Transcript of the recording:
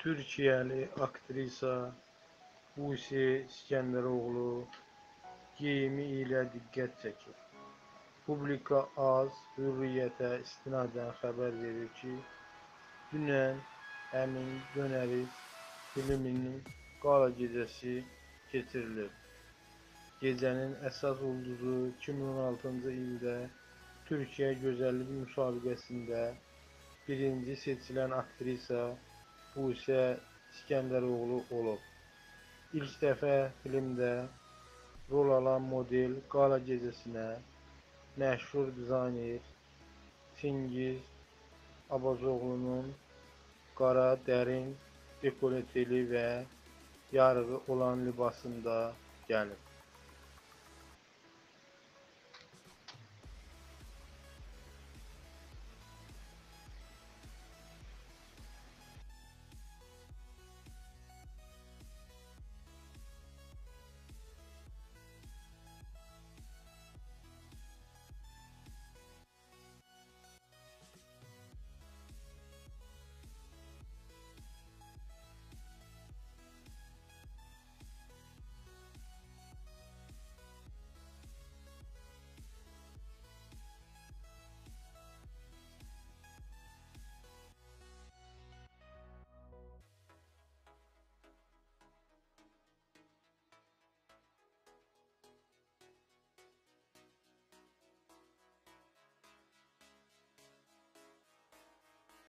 Türkiyəli aktrisa Buse İskəndəroğlu geyimi ilə diqqət çəkir. Publika AZ Hürriyyətə istinadən xəbər verir ki, dünən həmin Dönəriz filminin qala gecəsi keçirilib. Gecənin əsas ulduzu 2016-cı ildə Türkiyə Gözəllik müsabiqəsində birinci seçilən aktrisa Buse İskəndəroğlu olub. İlk dəfə filmdə rol alan model qala gecəsinə məşhur dizayner Çingiz Abazoğlunun qara dərin dekolteli və yarığı olan libasında gəlib.